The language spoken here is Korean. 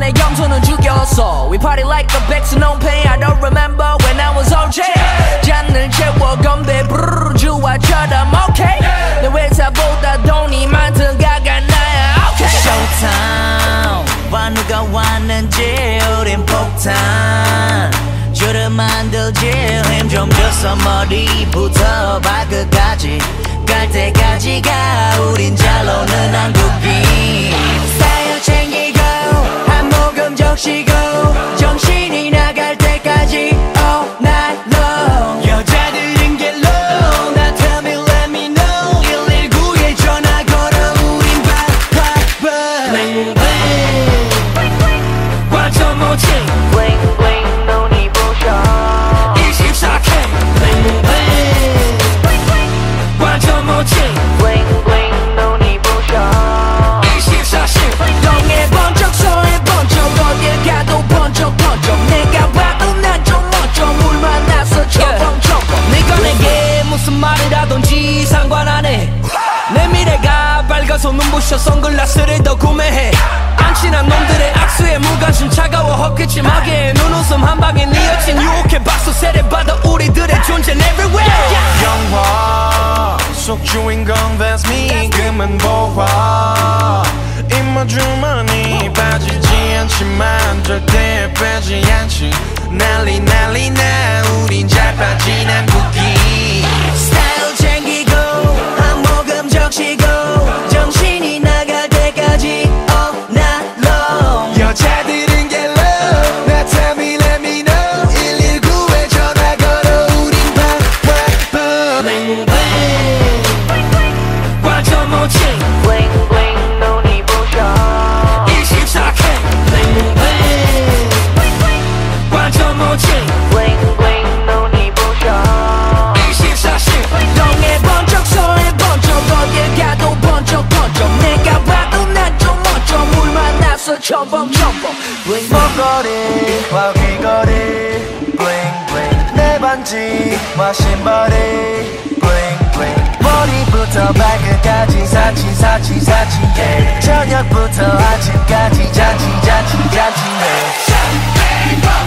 내 겸손은 죽였어. We party like a 백수 no pain. I don't remember when I was OJ. 잔을 채워 건배 브르르 주화처럼 okay. 내 회사보다 돈이 많든 가가 나야 okay. Showtime 와 누가 왔는지 우린 폭탄 줄을 만들지 힘 좀 줘서 머리부터 발끝까지 갈 때까지가 우린 잘 노는 한국인. 스타일 챙기고 한 모금 적시고 정신이 나갈 때까지 all night long. 여자들은 get low 나 tell me let me know 119에 전화 걸어 우린 바빠봐. Bling bling 완전 멋진 Bling bling 눈이 부셔 24K Bling bling 완전 멋진 Bling bling 눈이 부셔 24시 동해 번쩍 서해 번쩍 어딜 가도 번쩍 번쩍 내가 봐도 난 좀 멋져 물 만나서 첨벙첨벙. 네가 내게 무슨 말을 하던지 상관 안 해. 내 미래가 밝아서 눈부셔 선글라스를 더 구매해. 안 친한 놈들의 악수에 무관심 차가워 헛기침하게 눈웃음 한 방에 네 여친 유혹해 박수 세례받아 우리들의 존재는 everywhere. 영화 속 주인공 that's me 그만 보아 입모주머니 빠지지 않지만 절대 빼지 않지 난리 난리 나 우린 잘 빠진 한국인. 스타일 챙기고 한 모금 적시고 정신이 나갈 때까지 all night long. 여자들은 get low 나 tell me let me know 119에 전화 걸어 우린 바빠봐. Bling bling 완전 멋진 Bling bling 눈이 부셔 24K Bling bling 완전 멋진 Bling bling 눈이 부셔 24시 동해 번쩍 서해 번쩍 어딜 가도 번쩍 번쩍 내가 봐도 난 좀 멋져 물 만나서 첨벙첨벙. 목걸이와 귀걸이 bling bling 내 반지와 신발이 bling bling 머리부터 발끝까지 사치 사치 사치 yeah. 저녁부터 아침까지 잔치 잔치 잔치 yeah.